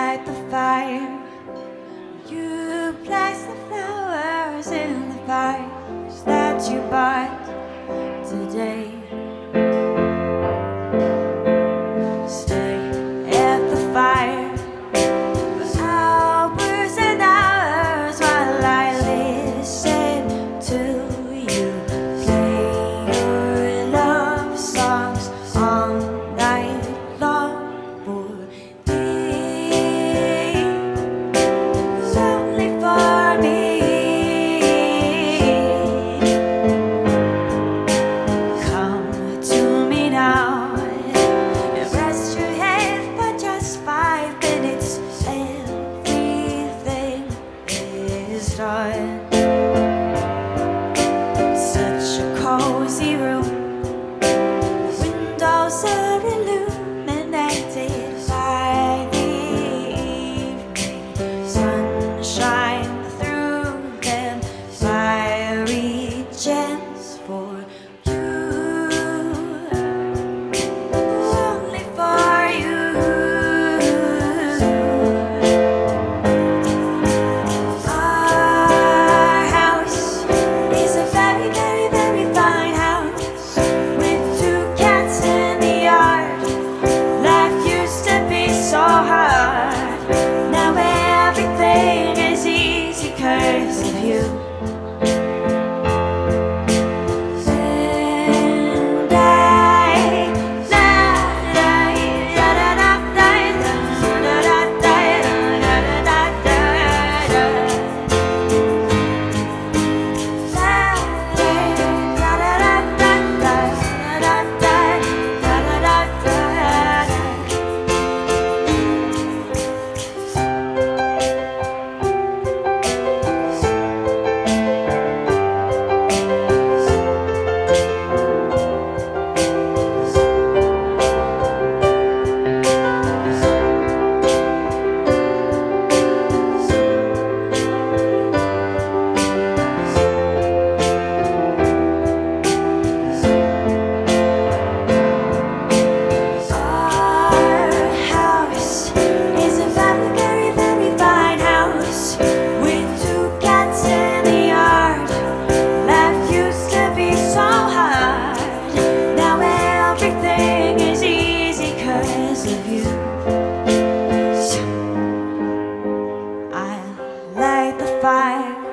light the fire. You place the flowers in the vase that you bought today. Stay at the fire for hours and hours while I listen to you play your love songs all night long. For me, only for me. Come to me now and rest your head for just 5 minutes. Everything is done. Such a cozy room. Windows are illuminated by the evening sunshine through them. Fiery gems for you, only for you. Our house is a very, very, very fine house with 2 cats in the yard. Life used to be so hard. Now everything is easy 'cause of you. And fire.